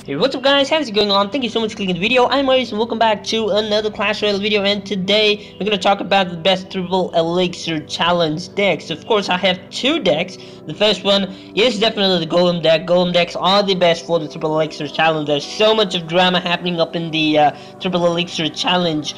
Hey, what's up guys, how's it going on? Thank you so much for clicking the video. I'm Marius and welcome back to another Clash Royale video, and today we're going to talk about the best triple elixir challenge decks. Of course, I have two decks. The first one is definitely the Golem deck. Golem decks are the best for the triple elixir challenge. There's so much of drama happening up in the triple elixir challenge,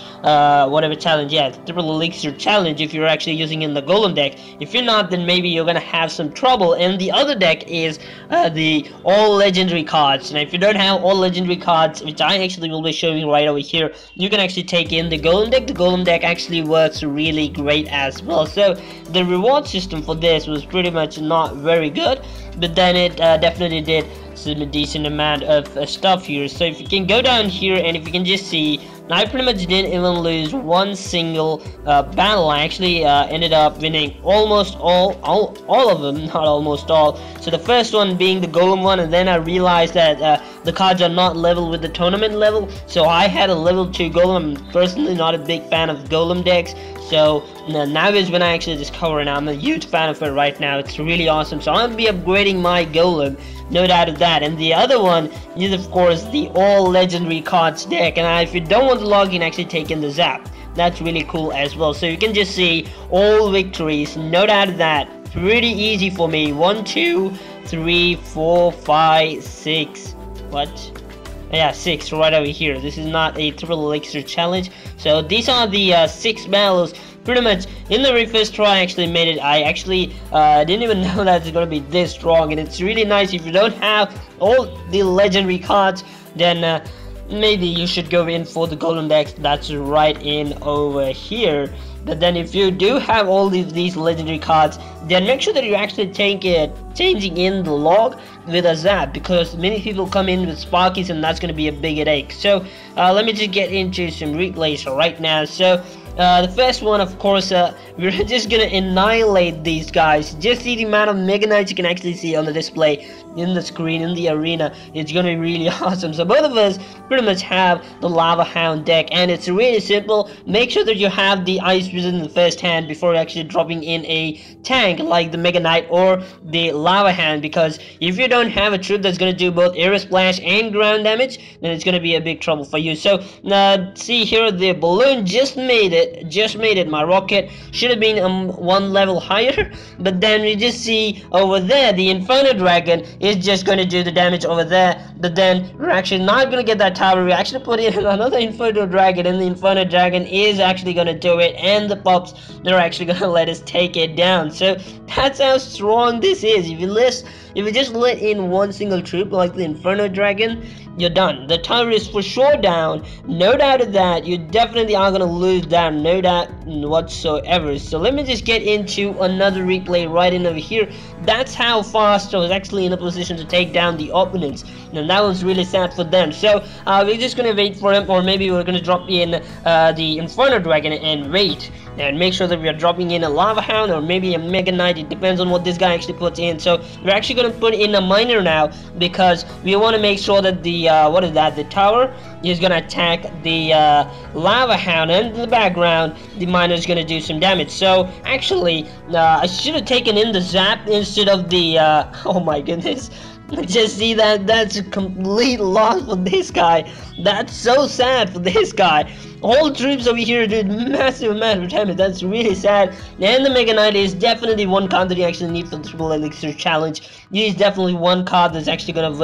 triple elixir challenge if you're actually using in the Golem deck. If you're not, then maybe you're going to have some trouble. And the other deck is the all legendary cards. Now if you don't have all legendary cards, which I actually will be showing right over here, you can actually take in the Golem deck. The Golem deck actually works really great as well. So the reward system for this was pretty much not very good, but then it definitely did some decent amount of stuff here. So if you can go down here and if you can just see, I pretty much didn't even lose one single battle. I actually ended up winning almost all of them, not almost all. So the first one being the Golem one, and then I realized that the cards are not level with the tournament level. So I had a level 2 Golem. I'm personally not a big fan of Golem decks. So now is when I actually discover, and I'm a huge fan of it right now. It's really awesome. So I'll be upgrading my Golem, no doubt of that. And the other one is of course the all legendary cards deck. And if you don't want to log in, actually take in the Zap. That's really cool as well. So you can just see all victories, no doubt of that. Pretty easy for me. 1 2 3 4 5 6. What? Yeah, 6 right over here. This is not a triple elixir challenge. So these are the 6 battles. Pretty much in the very first try I actually made it. I actually didn't even know that it's gonna be this strong, and it's really nice. If you don't have all the legendary cards, then maybe you should go in for the Golem decks. That's right in over here. But then if you do have all these legendary cards, then make sure that you actually changing in the log with a Zap, because many people come in with Sparkies and that's going to be a big headache. So let me just get into some replays right now. So the first one, of course, we're just gonna annihilate these guys. Just see the amount of Mega Knights you can actually see on the display, in the screen, in the arena. It's gonna be really awesome. So both of us pretty much have the Lava Hound deck, and it's really simple. Make sure that you have the Ice Wizard in the first hand before actually dropping in a tank like the Mega Knight or the Lava Hound, because if you don't have a troop that's gonna do both air splash and ground damage, then it's gonna be a big trouble for you. So see here, the balloon just made it. My rocket should have been 1 level higher, but then we just see over there the Inferno Dragon is just going to do the damage over there. But then we're actually not going to get that tower. We actually put in another Inferno Dragon, and the Inferno Dragon is actually going to do it, and the pups, they're actually going to let us take it down. So that's how strong this is. If you just let in one single troop like the Inferno Dragon, you're done. The tower is for sure down, no doubt of that. You definitely are gonna lose that, no doubt whatsoever. So let me just get into another replay right in over here. That's how fast I was actually in a position to take down the opponents, and that was really sad for them. So we're just gonna wait for him, or maybe we're gonna drop in the Inferno Dragon and wait, and make sure that we are dropping in a Lava Hound or maybe a Mega Knight. It depends on what this guy actually puts in. So we're actually going to put in a miner now, because we want to make sure that the the tower is going to attack the Lava Hound, and in the background the miner is going to do some damage. So actually I should have taken in the Zap instead of the oh my goodness. Just see that's a complete loss for this guy. That's so sad for this guy. All troops over here did massive amount of damage. That's really sad. And the Mega Knight is definitely one card that you actually need for the triple elixir challenge. He is definitely one card that's actually gonna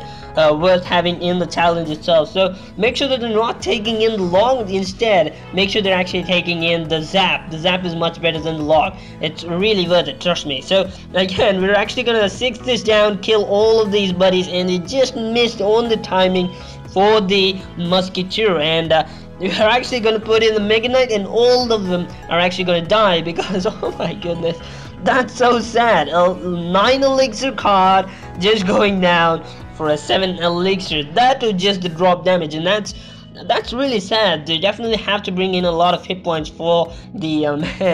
worth having in the challenge itself. So make sure that they're not taking in the log. Instead, make sure they're actually taking in the Zap. The Zap is much better than the log. It's really worth it, trust me. So again, we're actually gonna 6 this down, kill all of these buddies, and it just missed on the timing for the Musketeer. And we're actually going to put in the Mega Knight, and all of them are actually going to die, because oh my goodness, that's so sad. A 9 elixir card just going down for a 7 elixir. That was just the drop damage, and that's really sad. They definitely have to bring in a lot of hit points for the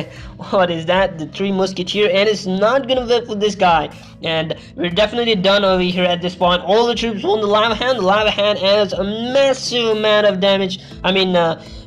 what is that, the 3 Musketeer, and it's not gonna work for this guy. And we're definitely done over here at this point. All the troops on the Lava Hand. The Lava Hand has a massive amount of damage. I mean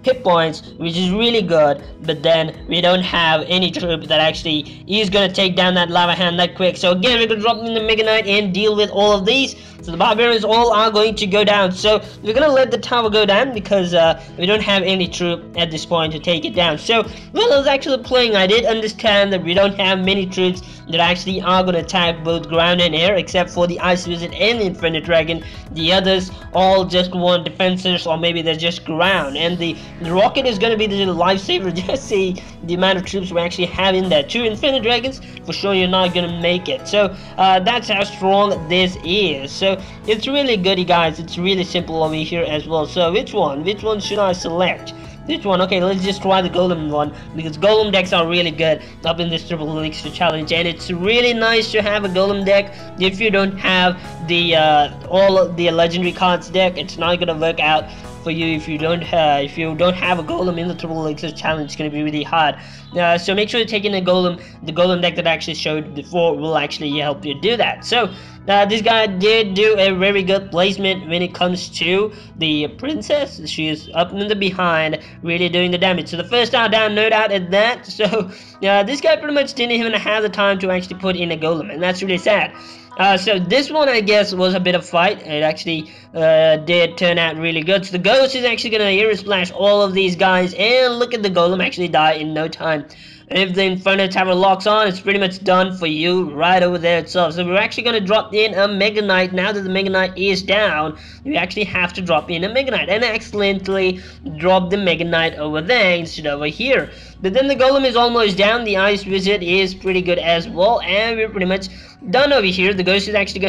hit points, which is really good, but then we don't have any troop that actually is gonna take down that lava hand that quick. So again, we're gonna drop in the Mega Knight and deal with all of these. So the barbarians all are going to go down. So we're gonna let the tower go down because we don't have any troop at this point to take it down. So while I was actually playing, I did understand that we don't have many troops that actually are gonna attack both ground and air, except for the Ice Wizard and the Infinite Dragon. The others all just want defenses, or maybe they're just ground. And the rocket is gonna be the lifesaver. Just see the amount of troops we actually have in there. 2 Infinite Dragons, for sure you're not gonna make it. So that's how strong this is. So it's really good, you guys. It's really simple over here as well. So which one should I select? This one. Okay, let's just try the Golem one, because Golem decks are really good up in this Triple Elixir challenge, and it's really nice to have a Golem deck. If you don't have the all of the legendary cards deck, it's not gonna work out for you. If you don't have a Golem in the Triple Elixir challenge, it's gonna be really hard. So make sure you take in the Golem deck that I actually showed before will actually help you do that. So this guy did do a very good placement when it comes to the princess. She is up in the behind, really doing the damage. So the first tower down, no doubt at that. So this guy pretty much didn't even have the time to actually put in a Golem, and that's really sad. So this one, I guess, was a bit of fight. It actually did turn out really good. So the Ghost is actually going to Air Splash all of these guys, and look at the Golem actually die in no time. If the Inferno Tower locks on, it's pretty much done for you right over there itself. So we're actually going to drop in a Mega Knight. Now that the Mega Knight is down, we actually have to drop in a Mega Knight, and accidentally drop the Mega Knight over there instead of over here. But then the Golem is almost down. The Ice Wizard is pretty good as well, and we're pretty much done over here. The Ghost is actually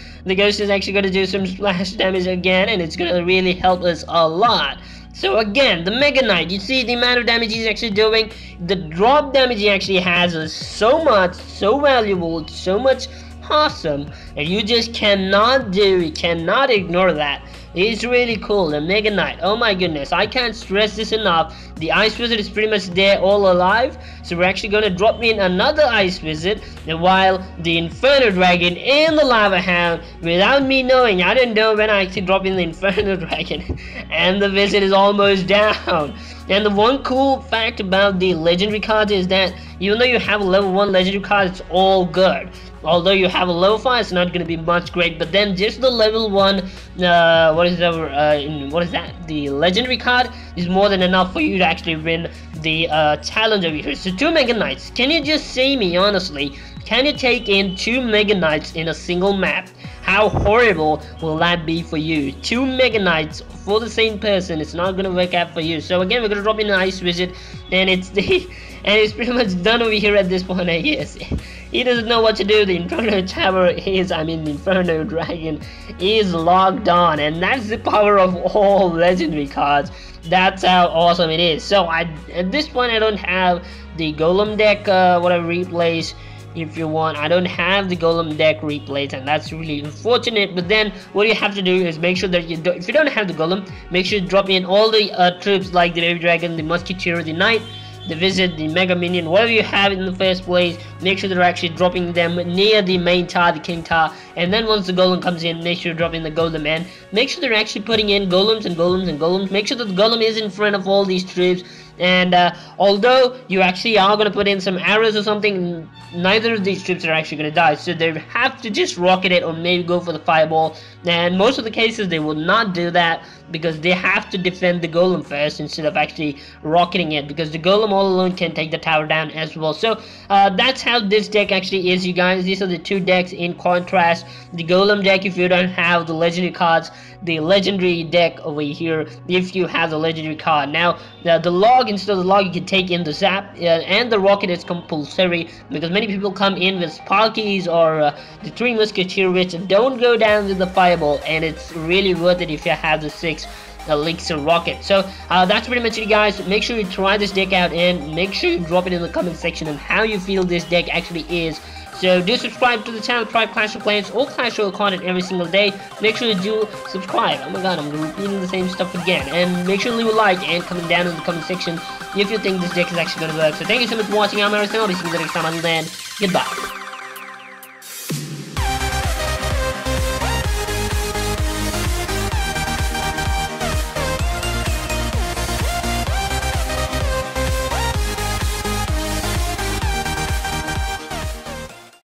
gonna do some splash damage again, and it's gonna really help us a lot. So again, the Mega Knight, you see the amount of damage he's actually doing. The drop damage he actually has is so much, so valuable, so much awesome, and you just cannot ignore that. It's really cool. The Mega Knight, oh my goodness, I can't stress this enough. The Ice Wizard is pretty much there, all alive. So we're actually going to drop in another Ice Wizard, while the Inferno Dragon and the Lava Hound, without me knowing, I didn't know when I actually drop in the Inferno Dragon, and the Wizard is almost down. And the one cool fact about the legendary cards is that even though you have a level 1 legendary card, it's all good. Although you have a level 5, it's not going to be much great. But then just the level 1, what is that? The legendary card is more than enough for you to actually win the challenge over here. So 2 Mega Knights. Can you just say me honestly? Can you take in 2 Mega Knights in a single map? How horrible will that be for you? 2 Mega Knights for the same person. It's not gonna work out for you. So again, we're gonna drop in an Ice Wizard, and it's pretty much done over here at this point. I guess he doesn't know what to do. The Inferno Tower the Inferno Dragon is locked on, and that's the power of all legendary cards. That's how awesome it is. So at this point, I don't have the Golem deck. Whatever replays. If you want, I don't have the Golem deck replays, and that's really unfortunate. But then what you have to do is make sure that if you don't have the Golem, make sure you drop in all the troops like the Baby Dragon, the Musketeer, the Knight, the Wizard, the Mega Minion, whatever you have in the first place. Make sure they're actually dropping them near the main tower, the King Tower, and then once the Golem comes in, make sure you drop in the Golem, and make sure they're actually putting in Golems and Golems and Golems. Make sure that the Golem is in front of all these troops. And although you actually are going to put in some arrows or something, neither of these troops are actually going to die. So they have to just rocket it, or maybe go for the fireball. And most of the cases they will not do that, because they have to defend the Golem first instead of actually rocketing it, because the Golem all alone can take the tower down as well. So that's how this deck actually is, you guys. These are the 2 decks in contrast. The Golem deck, if you don't have the legendary cards, the legendary deck over here if you have the legendary card. Now the log, instead of the log, you can take in the zap, and the rocket is compulsory, because many people come in with Sparkies or the 3 Musketeer, which don't go down with the fireball, and it's really worth it if you have the 6 Elixir rocket. So that's pretty much it, guys. Make sure you try this deck out, and make sure you drop it in the comment section on how you feel this deck actually is. So do subscribe to the channel, try Clash of Clans or Clash Royale content every single day. Make sure you do subscribe. Oh my god, I'm repeating the same stuff again. And make sure to leave a like and comment down in the comment section if you think this deck is actually going to work. So thank you so much for watching. I'm Harrison. I'll be seeing you next time. Until then, goodbye.